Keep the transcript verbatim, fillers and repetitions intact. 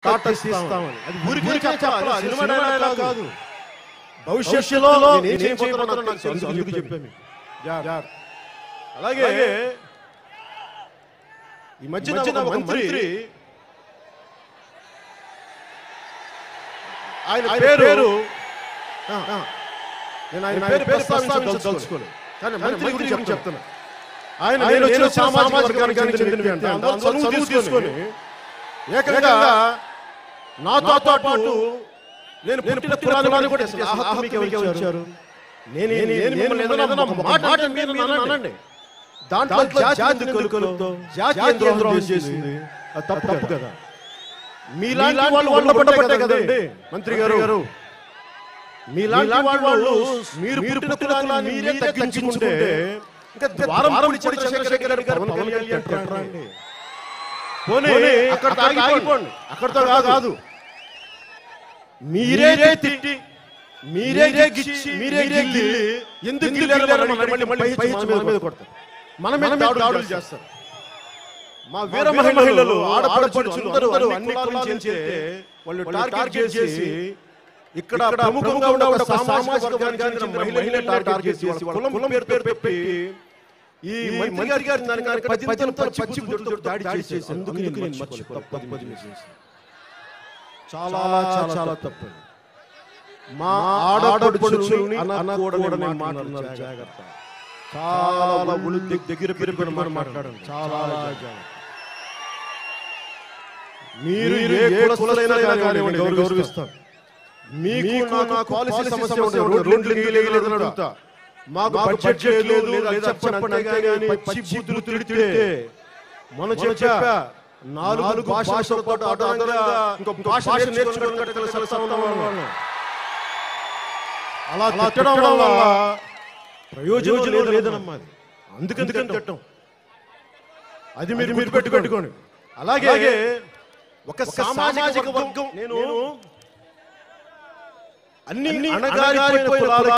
టాటా తీస్తామని. అది ఊరికే చెప్పాలి, సినిమా డైలాగ్ కాదు. భవిష్యత్తులో నేను ఏం చేయబోతున్నానో నాకు తెలుసు, అందుకు చెప్పాను. అలాగే ఈ మధ్యన ఒక మంత్రి, ఆయన పేరు నేను ఆయన పేరు ప్రస్తావించదలుచుకోలేదు, కానీ మంత్రి గురించి చెప్తున్నా. ఆయన నేను వచ్చిన సామాజిక వర్గానికి చెందిన వ్యక్తి అంట. అందులో చదువు తీసుకొని ఏకంగా నాతో పాటు నేను పుట్టిన కులాన్ని కూడా ఆహా మీకు ఎవరు ఇచ్చారు? నేను నేను ఏదైనా మాట మీరు అనండి, దాంట్లో జాతి కలుపుతో జాతి ద్రోహం చేసింది, అది తప్పు తప్పు కదా. మీలాంటి వాళ్ళు ఉండబట్టే కదండి మంత్రి గారు, మీలాంటి వాళ్ళు మీరు పుట్టిన కులాన్ని మీరే తగ్గించుకుంటే ఇంకా ద్వారం చంద్రశేఖర్ రెడ్డి గారు పవన్ కళ్యాణ్ అండి. పోనీ అక్కడ ఆగిపోండి, అక్కడతో కాదు, మీరే తిట్టి మీరే గిచ్చి మీరే గిల్లి ఎందుకు గిల్లారో మళ్ళీ మళ్ళీ మన మీద కొడతారు, మన మీద దాడులు చేస్తారు. మా వీర మహిళలు ఆడపడుచులు అందరూ అన్ని కులాల నుంచి వాళ్ళు టార్గెట్ చేసి ఇక్కడ ప్రముఖంగా ఉన్న ఒక సామాజిక వర్గానికి చెందిన మహిళలే టార్గెట్ చేసి వాళ్ళ కులం పేరు పేరు పెట్టి ఈ మంత్రి గారి గారి దానికి పదింతలు పచ్చి బుద్ధులతో దాడి చేసేసి అందుకు నేను మర్చిపోతాను. చాలా చాలా తప్పు. మా ఆడపడుచుల్ని అనకూడని మాట్లాడుతున్నారు, జాగ్రత్త. చాలా ఒళ్ళు దగ్గర పెరుగుని మనం మాట్లాడండి, చాలా జాగ్రత్త. మీరు ఏ కులస్తులైనా కానివ్వండి గౌరవిస్తాం. మీకు నా పాలసీ సమస్య ఉంటుంది, రోడ్లు లేదని అడుగుతా. మాకు బడ్జెట్ లేదు లేదా చెప్పండి, అంతేగాని పచ్చి బూతులు తిడితే మనం చెప్పా నాలుగు భాషలతో పాటు అదనంగా ఇంకొక భాష నేర్చుకోవడానికి సలసా ఉన్నాం. అలా తిట్టడం వల్ల ప్రయోజనం లేదన్నమ్మా, అందుకని తిట్టం. అది మీరు మీరు పెట్టుకోండి. అలాగే ఒక సామాజిక వర్గం, నేను అన్ని అణగారిపోయిన కులాల